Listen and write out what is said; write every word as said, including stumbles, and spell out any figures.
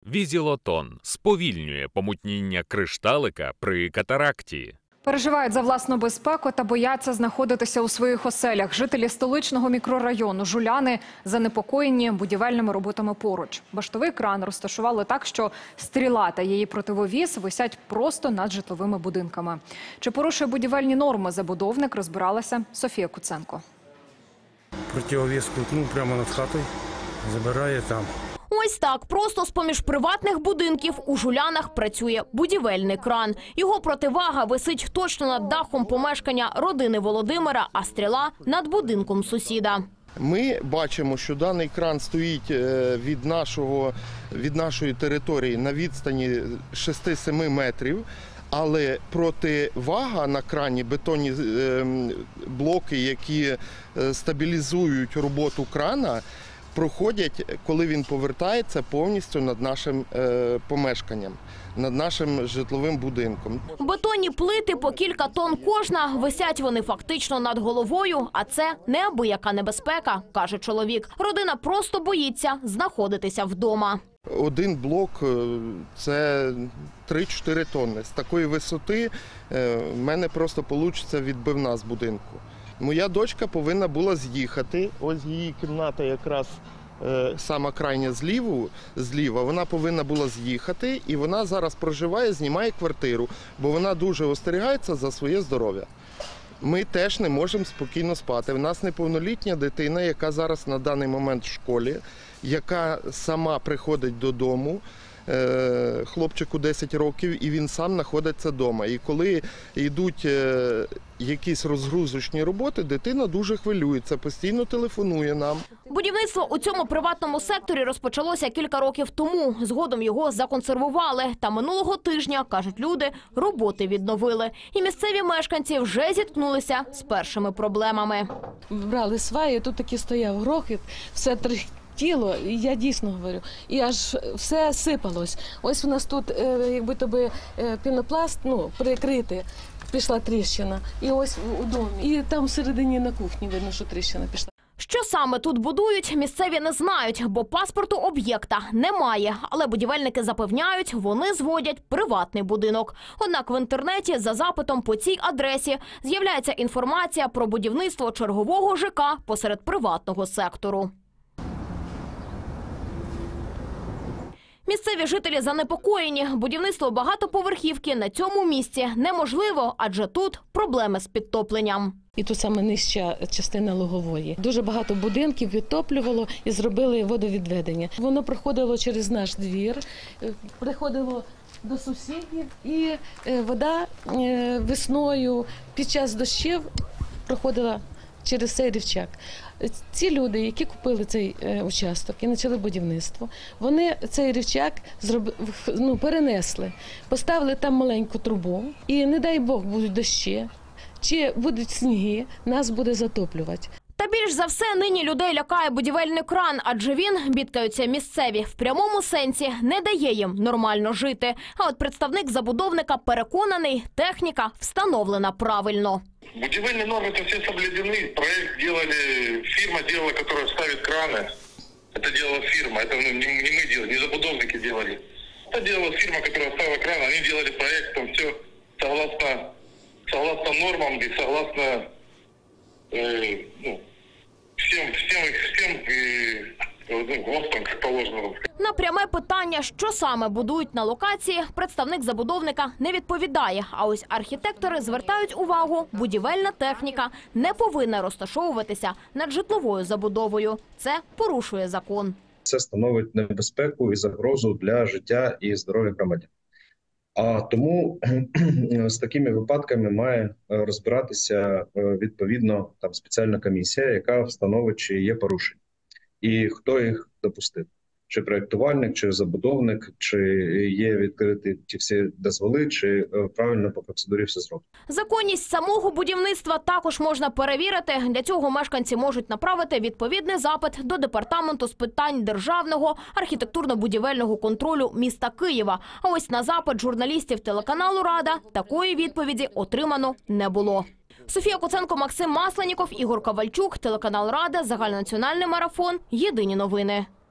Візілотон сповільнює помутніння кришталика при катаракті. Переживають за власну безпеку та бояться знаходитися у своїх оселях. Жителі столичного мікрорайону Жуляни занепокоєні будівельними роботами поруч. Баштовий кран розташували так, що стріла та її противовіз висять просто над житловими будинками. Чи порушує будівельні норми забудовник, розбиралася Софія Куценко. Противовіз крутнув прямо над хатою, забирає там. Ось так, просто з-поміж приватних будинків у Жулянах працює будівельний кран. Його противага висить точно над дахом помешкання родини Володимира, а стріла – над будинком сусіда. Ми бачимо, що даний кран стоїть від, нашого, від нашої території на відстані шести-семи метрів, але противага на крані, бетонні блоки, які стабілізують роботу крана, проходять, коли він повертається повністю над нашим е, помешканням, над нашим житловим будинком. Бетонні плити по кілька тонн кожна, висять вони фактично над головою, а це неабияка небезпека, каже чоловік. Родина просто боїться знаходитися вдома. Один блок – це три-чотири тонни. З такої висоти е, в мене просто вийде відбивна з будинку. Моя дочка повинна була з'їхати, ось її кімната якраз е, сама крайня зліву, зліва, вона повинна була з'їхати і вона зараз проживає, знімає квартиру, бо вона дуже остерігається за своє здоров'я. Ми теж не можемо спокійно спати. У нас неповнолітня дитина, яка зараз на даний момент в школі, яка сама приходить додому, хлопчику десять років, і він сам знаходиться вдома. І коли йдуть якісь розгрузочні роботи, дитина дуже хвилюється, постійно телефонує нам. Будівництво у цьому приватному секторі розпочалося кілька років тому. Згодом його законсервували. Та минулого тижня, кажуть люди, роботи відновили. І місцеві мешканці вже зіткнулися з першими проблемами. Брали сваї, тут таки стояв грохіт, все трохи. Тіло, я дійсно говорю, і аж все сипалось. Ось у нас тут, якби тобі пінопласт, ну, прикритий, пішла тріщина. І ось у домі. І там всередині на кухні видно, що тріщина пішла. Що саме тут будують, місцеві не знають, бо паспорту об'єкта немає. Але будівельники запевняють, вони зводять приватний будинок. Однак в інтернеті за запитом по цій адресі з'являється інформація про будівництво чергового ЖК посеред приватного сектору. Місцеві жителі занепокоєні. Будівництво багатоповерхівки на цьому місці неможливо, адже тут проблеми з підтопленням. І тут саме нижча частина Лугової. Дуже багато будинків відтоплювало і зробили водовідведення. Воно проходило через наш двір, приходило до сусідів, і вода весною під час дощів проходила через цей рівчак. Ці люди, які купили цей е, участок і почали будівництво, вони цей рівчак зроб... ну, перенесли, поставили там маленьку трубу і, не дай Бог, будуть дощі, чи будуть сніги, нас буде затоплювати. Та більш за все нині людей лякає будівельний кран, адже він, бідкаються місцеві, в прямому сенсі не дає їм нормально жити. А от представник забудовника переконаний, техніка встановлена правильно. Будівельные нормы это все соблюдены. Проект делали, фирма делала, которая ставит краны. Это делала фирма, это не, не мы делали, не забудовники делали. Это делала фирма, которая ставила краны. Они делали проект, там все согласно, согласно нормам и согласно э, ну, всем, всем, всем э, ГОСТам, как положено. На пряме питання, що саме будують на локації, представник забудовника не відповідає. А ось архітектори звертають увагу, будівельна техніка не повинна розташовуватися над житловою забудовою. Це порушує закон. Це становить небезпеку і загрозу для життя і здоров'я громадян. А тому з такими випадками має розбиратися відповідно там спеціальна комісія, яка встановить, чи є порушення і хто їх допустив. Чи проєктувальник, чи забудовник, чи є відкриті ті всі дозволи, чи правильно по процедурі все зроблено. Законність самого будівництва також можна перевірити. Для цього мешканці можуть направити відповідний запит до Департаменту з питань державного архітектурно-будівельного контролю міста Києва. А ось на запит журналістів телеканалу «Рада» такої відповіді отримано не було. Софія Куценко, Максим Масленіков, Ігор Ковальчук, телеканал «Рада», загальнонаціональний марафон, єдині новини.